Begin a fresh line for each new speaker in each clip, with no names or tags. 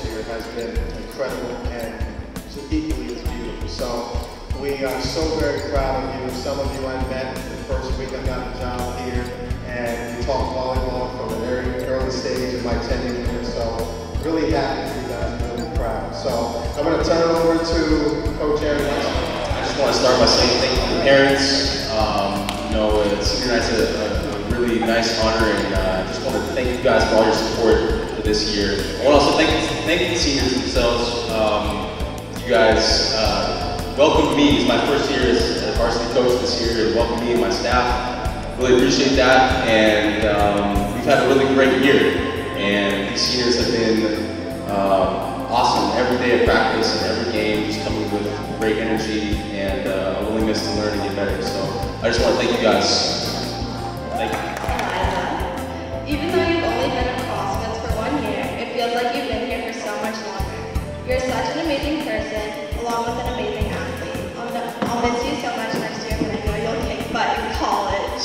this year has been incredible and just equally as beautiful. So we are so very proud of you. Some of you I met the first week I got the job here, and we talked volleyball from an early stage of my tenure here. So really happy for you guys, really proud. So I'm going to turn it over to Coach Aaron.
I just want to start by saying thank you to the parents. Senior night's a really nice honor, and I just want to thank you guys for all your support for this year. I want to also thank the seniors themselves. You guys welcomed me. It's my first year as a varsity coach this year, and welcomed me and my staff. Really appreciate that, and we've had a really great year. And these seniors have been awesome every day of practice and every game, just coming with great energy and a willingness to learn and get better. So I just want to thank you guys. Thank you.
Eliza, even though you've only been at CrossFit for 1 year, it feels like you've been here for so much longer. You're such an amazing person, along with an amazing athlete. I'll miss you so much next year, but I know you'll kick butt in college.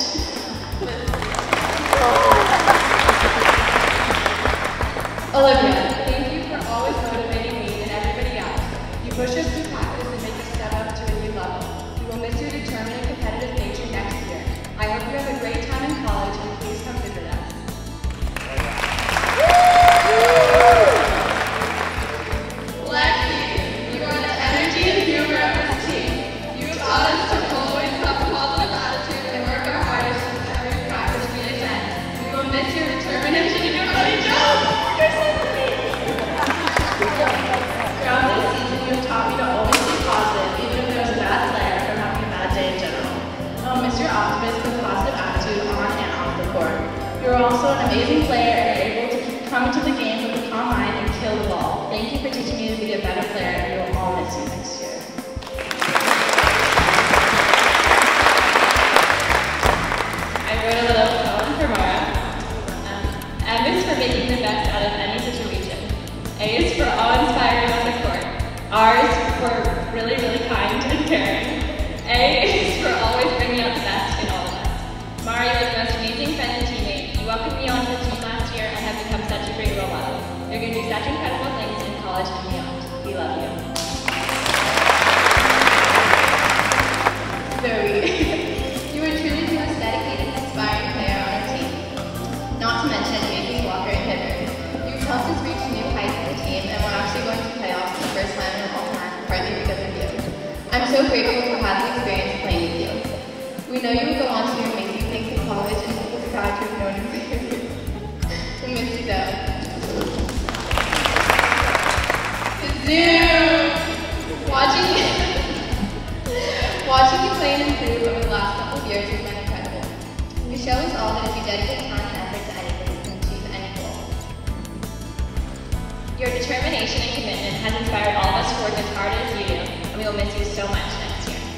Olivia, thank you for always motivating me and everybody else. You push us through practice and make us step up to a new level. We will miss your determined and competitive nature next year. I hope you have a great time in college, and please come visit us. Lexi, you are the energy and humor of this team. You have taught us to always have a positive attitude and work our hardest with every practice we attend. We will miss your determination and your funny jokes. You're so sweet.
Throughout this season, you have taught me to always be positive, even if there's a bad player or having a bad day in general. I'll miss your optimism and positive attitude on and off the court. You're also an amazing player and are able to come into the game with a calm mind and kill the ball. Thank you for teaching me to be a better player, and we will all miss you next year.
I wrote a little poem for Mara. M is for making the best out of any situation. A is for awe-inspiring on the court. R is for really, really kind and caring. A is for always bringing out the best in all of us. Mara, you are the most amazing friend and teammate. You welcomed me onto the team last year and have become such a great role model. You're going to do such incredible things in college and beyond. We love you.
Zoe, you are truly the most dedicated and inspiring player on our team. Not to mention amazing blocker and hitter. You've helped us reach new heights as a team, and we're actually going to playoffs for the first time in a long time, partly because of you. I'm so grateful to have the experience playing with you. We know you will go on to do amazing things in college, and we're proud to have known you for your years. We miss you though. Zoom! Watching you play and improve over the last couple of years has been incredible. You show us all that if you dedicate time and effort to anything, you can achieve any goal.
Your determination and commitment has inspired all of us to work as hard as you do, and we will miss you so much next year.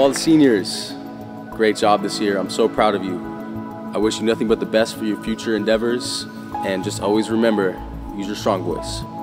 all the seniors, great job this year. I'm so proud of you. I wish you nothing but the best for your future endeavors, and just always remember, use your strong voice.